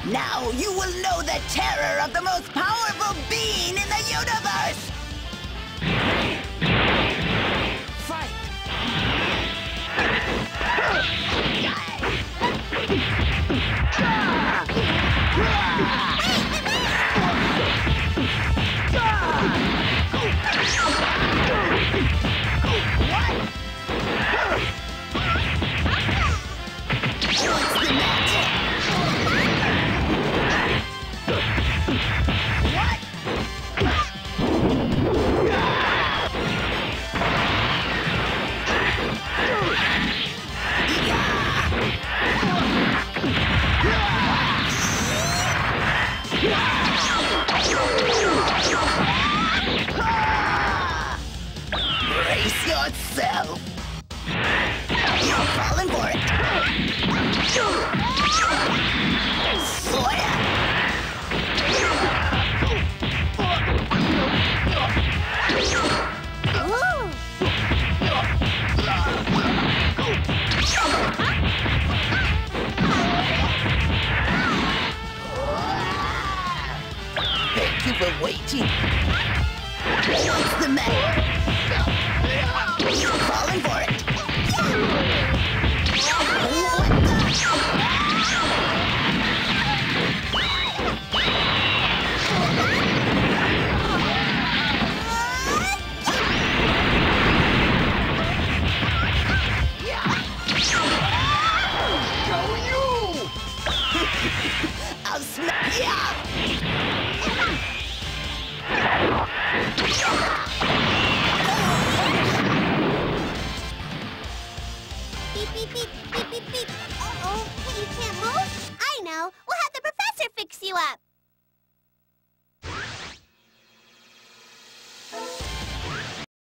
Now you will know the terror of the most powerful being in the universe! Fight! Brace yourself! You're falling for it! Soya! Thank you for waiting. What's the matter? You're falling for it. I'll smack ya! Beep, beep, beep, beep, beep, beep. Uh-oh, you can't move? I know. We'll have the professor fix you up.